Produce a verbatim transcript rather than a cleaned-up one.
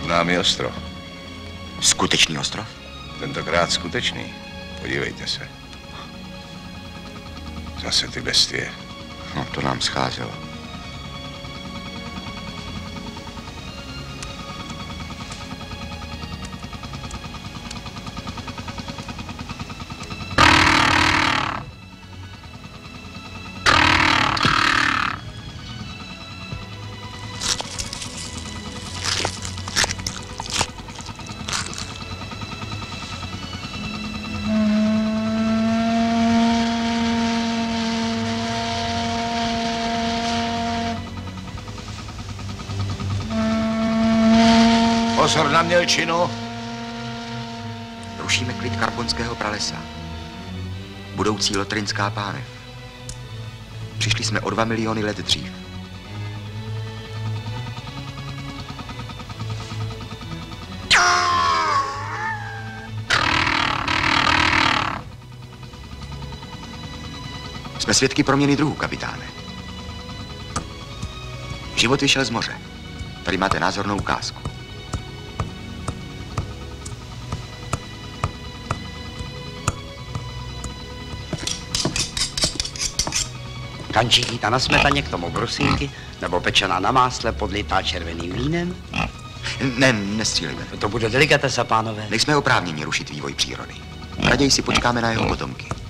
Před námi ostrov. Skutečný ostrov? Tentokrát skutečný. Podívejte se. Zase ty bestie. No, to nám scházelo. Pozor na mělčinu. Rušíme klid karbonského pralesa. Budoucí lotrinská pánev. Přišli jsme o dva miliony let dřív. Jsme svědky proměny druhů, kapitáne. Život vyšel z moře. Tady máte názornou ukázku. Kančíky na smetaně, k tomu brusínky, nebo pečená na másle, podlitá červeným vínem. Ne, nestřílejme. To bude delikatesa, pánové. Nejsme oprávněni rušit vývoj přírody. Raději si počkáme na jeho potomky.